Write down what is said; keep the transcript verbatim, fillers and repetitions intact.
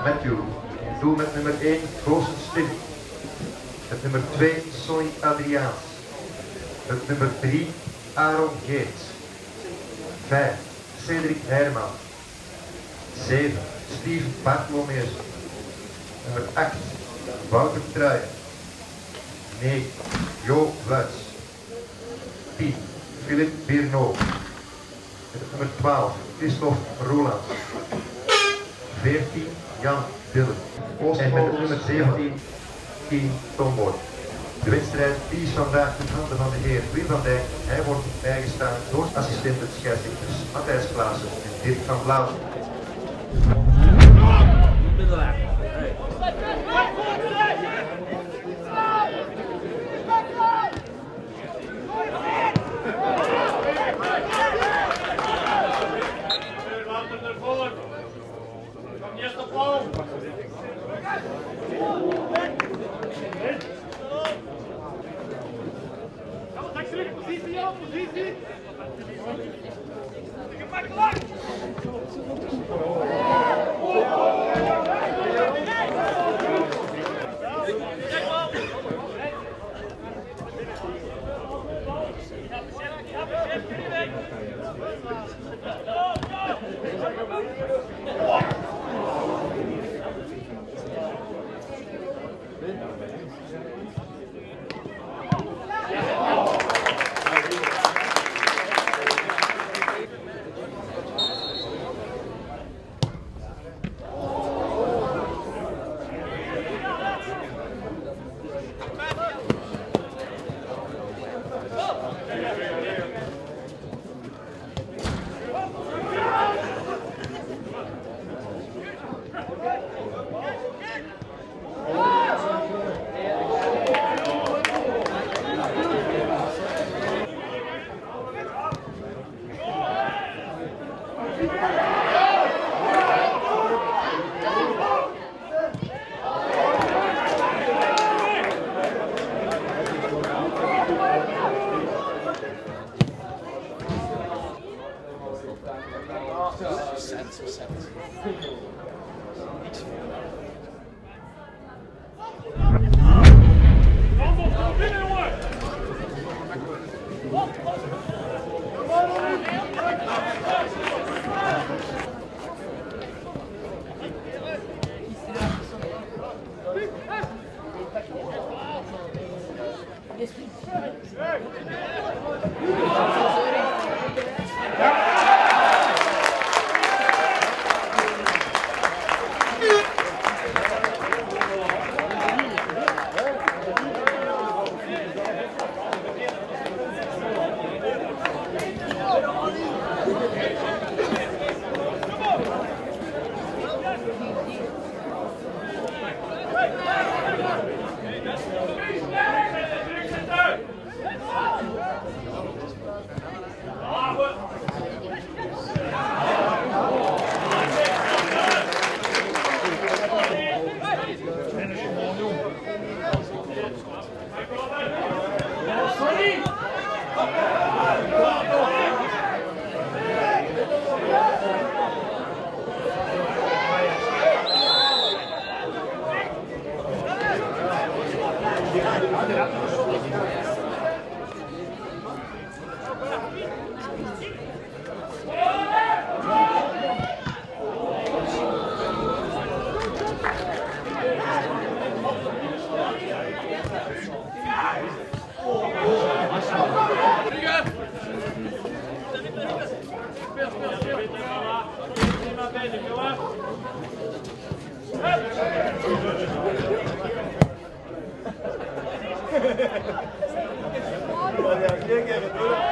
Matthew. In doel met nummer één, Goossen Stef. Met nummer twee, Sonny Adriaans. Met nummer drie, Aaron Geets. vijf, Cedric Herman. zeven, Steven Bartolomeus. Nummer acht, Wouter Truij. negen, Jo Wuits. tien, Philippe Birno. Met nummer twaalf, Christophe Roeland. veertien, Jan Dille. En met het nummer zeventien, Kien Tomboy. De wedstrijd die is vandaag in handen van de heer Wim van Dijk. Hij wordt bijgestaan door assistenten scheidsrechters Matthijs Klaassen en Dirk van Blauw. Ja,